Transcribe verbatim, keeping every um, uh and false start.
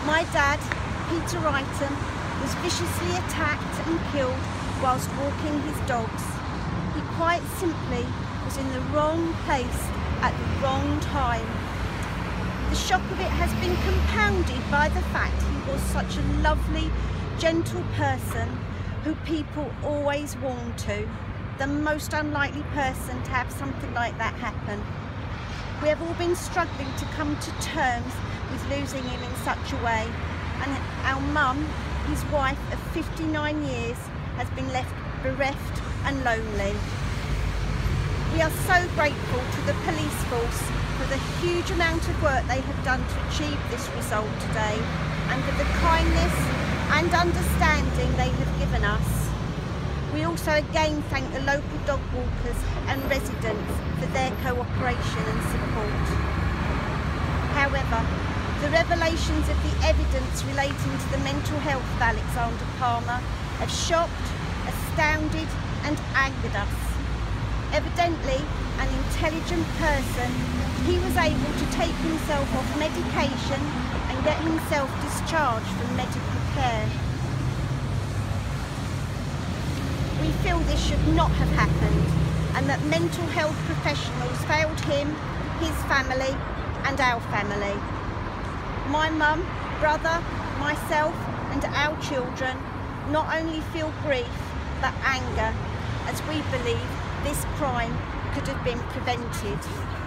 My dad, Peter Wrighton, was viciously attacked and killed whilst walking his dogs. He quite simply was in the wrong place at the wrong time. The shock of it has been compounded by the fact he was such a lovely, gentle person who people always warn to. The most unlikely person to have something like that happen. We have all been struggling to come to terms with losing him in such a way, and our mum, his wife of fifty-nine years, has been left bereft and lonely. We are so grateful to the police force for the huge amount of work they have done to achieve this result today, and for the kindness and understanding they have given us. We also again thank the local dog walkers and residents for their cooperation and support. However, the revelations of the evidence relating to the mental health of Alexander Palmer have shocked, astounded and angered us. Evidently an intelligent person, he was able to take himself off medication and get himself discharged from medical care. We feel this should not have happened, and that mental health professionals failed him, his family and our family. My mum, brother, myself and our children not only feel grief but anger, as we believe this crime could have been prevented.